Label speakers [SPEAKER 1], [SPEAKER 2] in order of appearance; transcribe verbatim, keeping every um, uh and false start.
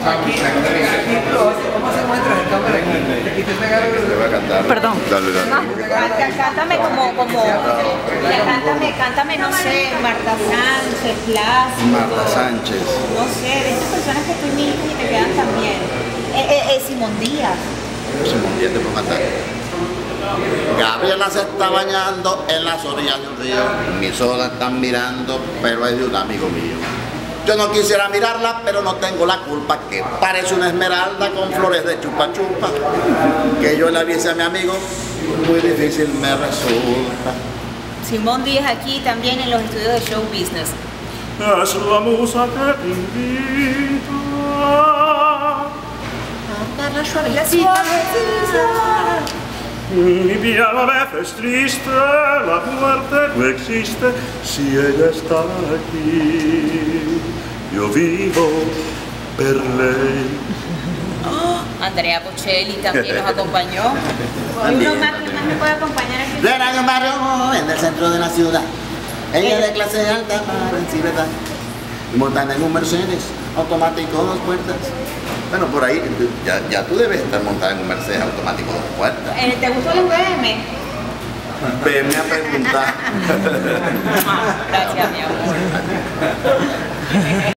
[SPEAKER 1] Aquí, aquí todos, ¿cómo se muestra el cámara? Aquí te pegaron.
[SPEAKER 2] Te voy a cantar.
[SPEAKER 3] Perdón.
[SPEAKER 2] Dale, dale.
[SPEAKER 4] Canta- Cántame como, como, ya, cántame, cántame, no sé, Marta Sánchez, Plácido.
[SPEAKER 2] Marta Sánchez.
[SPEAKER 4] No sé, de estas personas que tú imitas y te quedan tan bien. Eh, eh, eh, Simón Díaz.
[SPEAKER 2] Simón Díaz te puedo cantar. Gabriela se está bañando en las orillas de un río. Mis ojos están mirando, pero es de un amigo mío. Yo no quisiera mirarla, pero no tengo la culpa, que parece una esmeralda con flores de chupa chupa. Que yo la viese a mi amigo, muy difícil me resulta.
[SPEAKER 4] Simón Díaz aquí también en los estudios de Show Business.
[SPEAKER 5] Es la musa que te invita
[SPEAKER 4] A dar la suavecita.
[SPEAKER 5] y bien a veces triste, la muerte no existe si ella está aquí. Yo vivo per lei.
[SPEAKER 4] Andrea Bocelli también nos acompañó. Y uno más que más me puede acompañar aquí.
[SPEAKER 2] Yo era en un barrio en el centro de la ciudad. Ella de clase alta para en verdad. Montan en un Mercedes automático dos puertas. Bueno, por ahí, ya, ya tú debes estar montada en un Mercedes automático dos puertas.
[SPEAKER 4] Eh, ¿Te gustó el B M?
[SPEAKER 2] Venme a preguntar.
[SPEAKER 4] Gracias, mi amor.